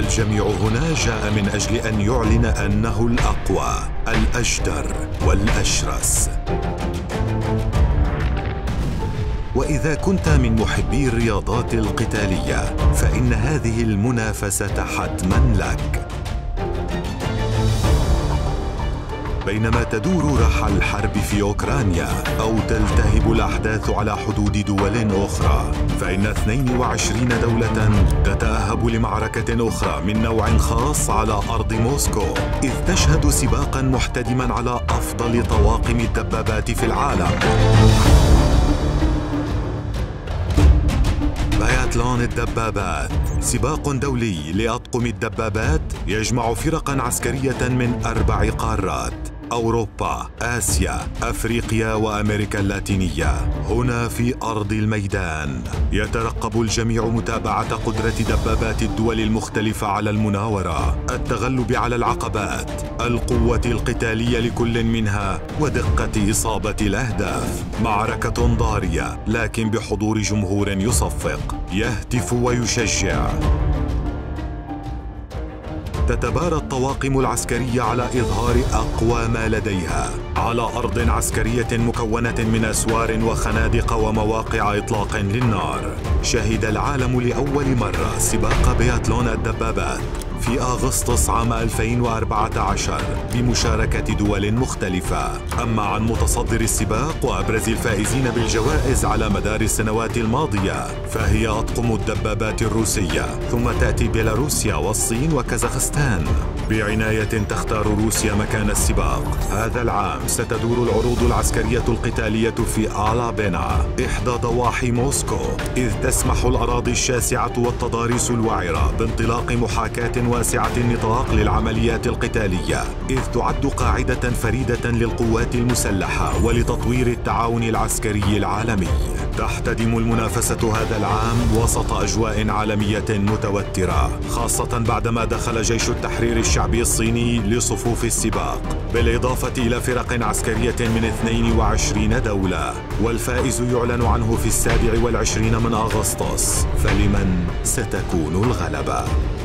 الجميع هنا جاء من أجل أن يعلن أنه الأقوى، الأجدر والأشرس. وإذا كنت من محبي الرياضات القتالية فإن هذه المنافسة حتماً لك. بينما تدور رحى الحرب في أوكرانيا أو تلتهب الأحداث على حدود دول أخرى، فإن 22 دولة تتأهب لمعركة أخرى من نوع خاص على أرض موسكو، إذ تشهد سباقاً محتدماً على أفضل طواقم الدبابات في العالم. بياتلون الدبابات، سباق دولي لأطقم الدبابات يجمع فرقاً عسكرية من 4 قارات: أوروبا، آسيا، أفريقيا وأمريكا اللاتينية. هنا في أرض الميدان يترقب الجميع متابعة قدرة دبابات الدول المختلفة على المناورة، التغلب على العقبات، القوة القتالية لكل منها، ودقة إصابة الأهداف. معركة ضارية لكن بحضور جمهور يصفق، يهتف ويشجع. تتبارى الطواقم العسكرية على إظهار أقوى ما لديها على أرض عسكرية مكونة من أسوار وخنادق ومواقع إطلاق للنار. شهد العالم لأول مرة سباق بياتلون الدبابات في أغسطس عام 2014 بمشاركة دول مختلفة. أما عن متصدر السباق وأبرز الفائزين بالجوائز على مدار السنوات الماضية فهي أطقم الدبابات الروسية، ثم تأتي بيلاروسيا والصين وكازاخستان. بعناية تختار روسيا مكان السباق. هذا العام ستدور العروض العسكرية القتالية في آلابينا إحدى ضواحي موسكو، إذ تسمح الأراضي الشاسعة والتضاريس الوعرة بانطلاق محاكاة واسعة النطاق للعمليات القتالية، إذ تعد قاعدة فريدة للقوات المسلحة ولتطوير التعاون العسكري العالمي. تحتدم المنافسة هذا العام وسط أجواء عالمية متوترة، خاصة بعدما دخل جيش التحرير الشعبي الصيني لصفوف السباق، بالإضافة إلى فرق عسكرية من 22 دولة، والفائز يعلن عنه في 27 من أغسطس. فلمن ستكون الغلبة؟